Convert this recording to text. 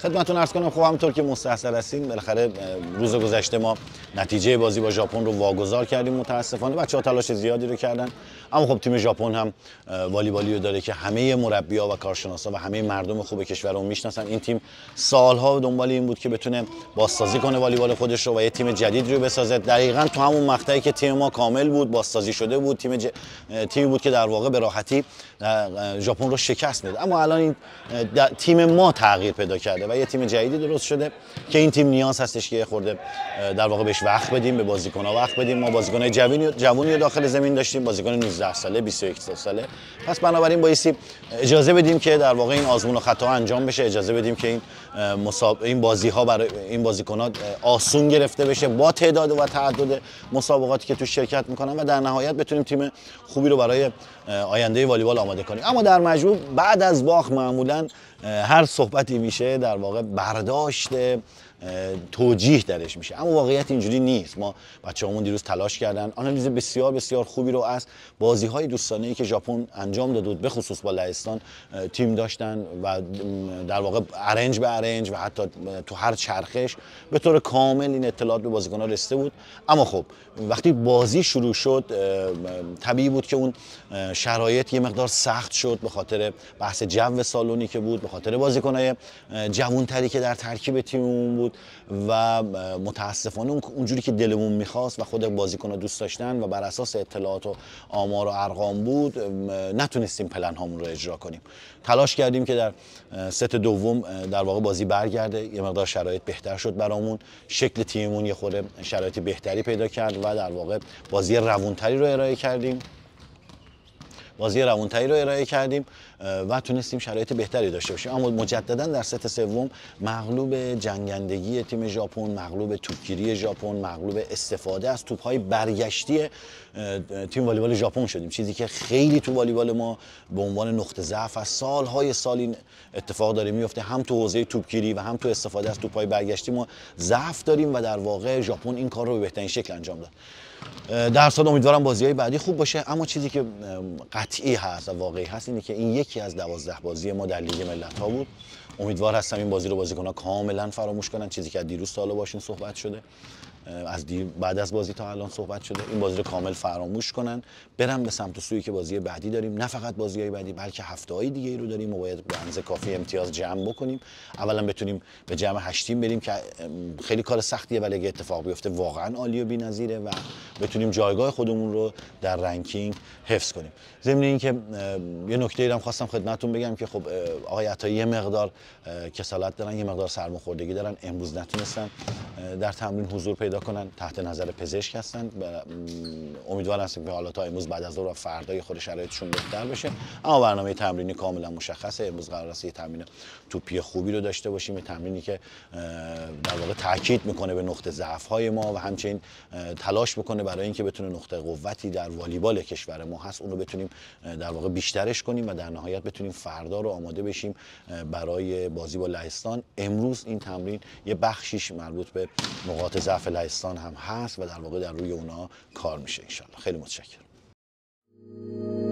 خدمتتون عرض کنم خب همونطور که مستحضر هستین بالاخره روز گذشته ما نتیجه بازی با ژاپن رو واگذار کردیم. متاسفانه بچه‌ها تلاش زیادی رو کردن، اما خب تیم ژاپن هم والیبالی رو داره که همه مربی‌ها و کارشناسا و همه مردم خوب کشور رو میشناسن. این تیم سالها دنبال این بود که بتونه بازسازی کنه والیبال خودش رو و یه تیم جدید رو بسازه. دقیقاً تو همون مقطعی که تیم ما کامل بود، بازسازی شده بود، تیمی بود که در واقع به راحتی ژاپن رو شکست میداد. اما الان این تیم ما تغییر پیدا کرده و یه تیم جدیدی درست شده که این تیم نیاز هستش که خورده در واقع بهش وقت بدیم، به بازیکن‌ها وقت بدیم. ما بازیکن‌های جوونی داخل زمین داشتیم، بازیکن 19 ساله، 21 ساله. پس بنابراین بایستی اجازه بدیم که در واقع این آزمون و خطا انجام بشه، اجازه بدیم که این بازی‌ها برای این بازیکن‌ها آسون گرفته بشه با تعداد و تعدد مسابقاتی که تو شرکت می‌کنن و در نهایت بتونیم تیم خوبی رو برای آینده والیبال آماده کنیم. اما در مجموع بعد از باخت معمولاً هر صحبتی میشه در واقع برداشت توجیه درش میشه، اما واقعیت اینجوری نیست. ما بچه‌هامون دیروز تلاش کردن، آنالیز بسیار بسیار خوبی رو از بازی‌های دوستانه‌ای که ژاپن انجام داد به خصوص با لهستان تیم داشتن و در واقع ارنج به ارنج و حتی تو هر چرخش به طور کامل این اطلاعات به بازیکن‌ها رسیده بود. اما خب وقتی بازی شروع شد طبیعی بود که اون شرایط یه مقدار سخت شد به خاطر بحث جو سالونی که بود، به خاطر بازیکن‌های جوان‌تری که در ترکیب تیممون بود و متاسفانه اونجوری که دلمون می‌خواست و خود بازیکن‌ها دوست داشتن و بر اساس اطلاعات و آمار و ارقام بود نتونستیم پلن هامون رو اجرا کنیم. تلاش کردیم که در ست دوم در واقع بازی برگرده، یه مقدار شرایط بهتر شد برامون، شکل تیممون یه خورده شرایط بهتری پیدا کرد و در واقع بازی روونتری رو ارائه کردیم و تونستیم شرایط بهتری داشته باشیم. اما مجددا در ست سوم مغلوب جنگندگی تیم ژاپن، مغلوب توپگیری ژاپن، مغلوب استفاده از توپ‌های برگشتی تیم والیبال ژاپن شدیم، چیزی که خیلی تو والیبال ما به عنوان نقطه ضعف از سالهای سال این اتفاق داره میفته. هم تو حوزه توپگیری و هم تو استفاده از توپ‌های برگشتی ما ضعف داریم و در واقع ژاپن این کار رو به بهترین شکل انجام داد. در صد امیدوارم بازی‌های بعدی خوب باشه، اما چیزی که قطعی هست و واقعی هست اینه که این یکی از 12 بازی ما در لیگ ملت‌ها بود. امیدوار هستم این بازی رو بازیکن‌ها کاملا فراموش کنن، چیزی که از دیروز تا حالا باشون صحبت شده، بعد از بازی تا الان صحبت شده، این بازی رو کامل فراموش کنن، برن به سمت و سویی که بازی بعدی داریم. نه فقط بازی‌های بعدی بلکه هفته‌های دیگه رو داریم و باید به اندازه کافی امتیاز جمع بکنیم. اولا بتونیم به جمع 8 تیم بریم که خیلی کار سختیه ولی اگه اتفاق بیفته واقعا عالی و بی‌نظیره و بتونیم جایگاه خودمون رو در رنکینگ حفظ کنیم. ضمن اینکه یه نکته‌ای هم خواستم خدمتتون بگم که خب آقای عطایی یه مقدار کسالت دارن، یه مقدار سرماخوردگی دارن، امروز نتونستن در تمرین حضور پیدا کنن، تحت نظر پزشک هستن. امیدوارم که حالا تا امروز بعد از ظهر و فردا خود شرایطشون بهتر بشه، اما برنامه تمرینی کاملا مشخصه. امروز قرار است یه تمرین توپی خوبی رو داشته باشیم، یه تمرینی که در واقع تاکید میکنه به نقطه ضعف‌های ما و همچنین تلاش بکنه برای اینکه بتونه نقطه قوتی در والیبال کشور ما هست اون رو بتونیم در واقع بیشترش کنیم و در نهایت بتونیم فردا رو آماده بشیم برای بازی با لهستان. امروز این تمرین یه بخشیش مربوط به نقاط ضعف لهستان هم هست و در واقع در روی اونها کار میشه ان شاء الله. خیلی متشکرم.